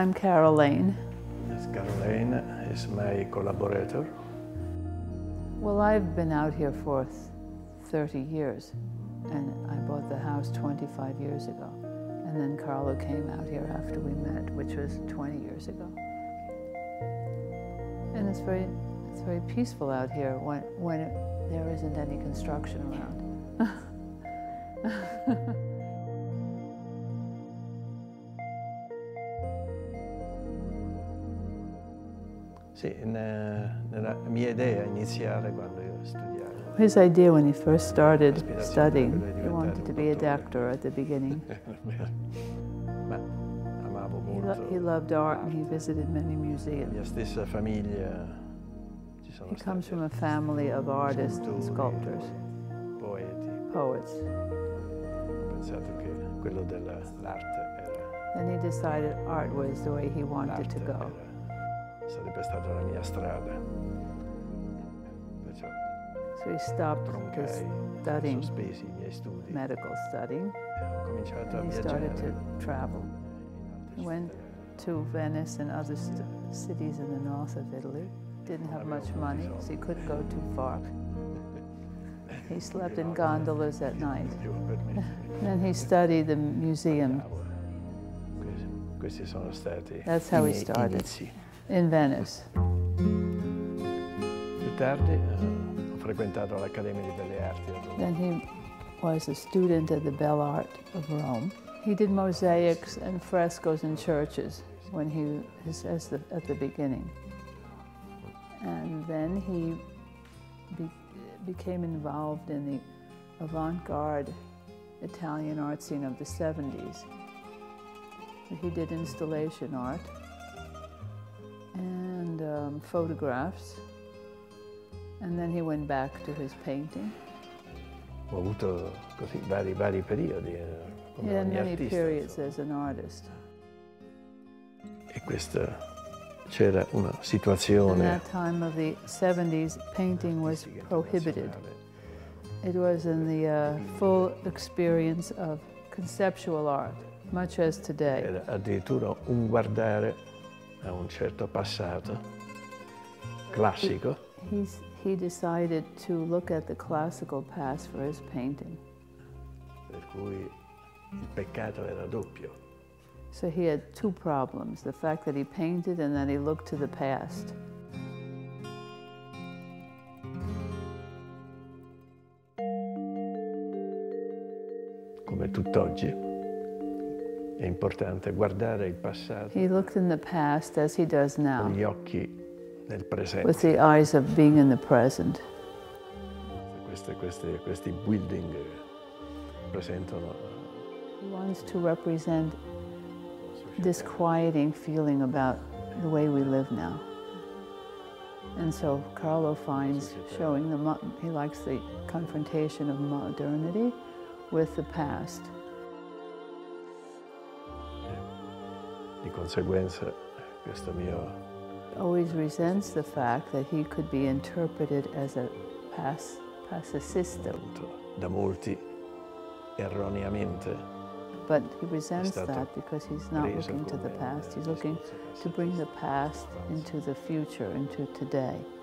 I'm Carol Lane. Yes, Carol Lane is my collaborator. Well, I've been out here for 30 years, and I bought the house 25 years ago. And then Carlo came out here after we met, which was 20 years ago. And it's very peaceful out here when there isn't any construction around. Sì, nella mia idea iniziale quando io studiavo. His idea when he first started studying, he wanted to be a doctor at the beginning. Ma amavo molto. He loved art and he visited many La museums. mia stessa famiglia ci sono He comes stati from a family of artists and sculptors, poeti. poets. Ho pensato che quello dell'arte era. Then he decided art was the way he wanted to l'arte go. sarebbe stata la mia strada. Perciò So he stopped his studying, sospesi i miei studi. medical studying, Ho cominciato a and he viaggiare started to travel. He went to Venice and other cities in the north of Italy. Didn't have much money, so he couldn't go too far. He slept in gondolas at night. Then he studied the museum. Questi sono stati That's how i he miei started. inizi. In Venice. Più tardi ho frequentato l'Accademia di Belle Arti a Roma. Then he was a student at the Belle Art of Rome. He did mosaics and frescoes in churches when he was at the beginning. And then he became involved in the avant-garde Italian art scene of the 70s. He did installation art and photographs. And then he went back to his painting. Ho avuto così vari periodi come He had ogni many artista. periods as an artist. E questa c'era una In situazione that time of the 70s, painting was prohibited. It was in the full experience of conceptual art, much as today. era addirittura un guardare a un certo passato classico. He decided to look at the classical past for his painting. Per cui il peccato era doppio. So he had two problems, the fact that he painted and that he looked to the past. Come tutt'oggi è importante guardare il passato He looked in the past as he does con now, gli occhi nel presente. with the eyes of being in the present. Questi building presentano He wants to represent this quieting feeling about the way we live now. And so Carlo finds showing he likes the confrontation of modernity with the past. di conseguenza questo mio Always resents the fact that he could be interpreted as a pacifista. da molti erroneamente But he resents that because he's not looking to the past. He's looking to bring the past into the future, into today.